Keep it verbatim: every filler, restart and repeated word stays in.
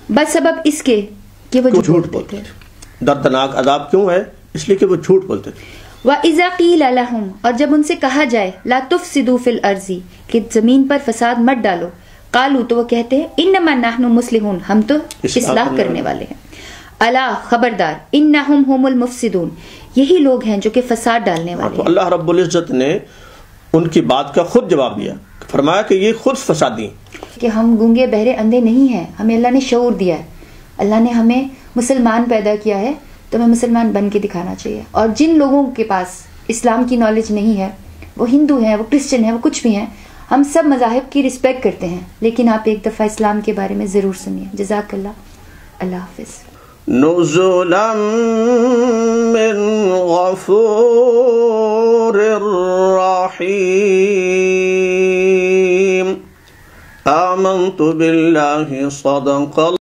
بس سبب اس کے کہ وہ جھوٹ بولتے تھے. دردناک عذاب کیوں ہے؟ اس لیے کہ وہ جھوٹ بولتے تھے. وَإِذَا قِيلَ لَهُمْ اور جب ان سے کہا جائے لَا تُفْسِدُوا فِي الْأَرْضِ کہ زمین پر فساد مت ڈالو، قالوا تو وہ کہتے ہیں انما نحن مصلحون ہم تو اصلاح کرنے والے ہیں. الا خبردار انہم هم المفسدون یہی لوگ ہیں جو کہ فساد ڈالنے والے ہیں. اللہ رب العزت نے ان کی بات کا خود جواب دیا، فرمایا کہ یہ خود فسادی ہیں. کہ ہم گونگے بہرے اندھے نہیں ہیں، ہمیں اللہ نے شعور دیا ہے، اللہ نے ہمیں مسلمان پیدا کیا ہے تو ہمیں مسلمان بن کے دکھانا چاہیے. اور جن لوگوں کے پاس اسلام کی نالج نہیں ہے، وہ ہندو ہیں، وہ کرسچن ہیں، وہ کچھ بھی ہیں، ہم سب مذاہب کی رسپیکٹ کرتے ہیں، لیکن آپ ایک دفعہ اسلام کے بارے میں ضرور سنیے. جزاک اللہ. اللہ حافظ. نزلا من غفور رحیم. آمنت باللہ صدق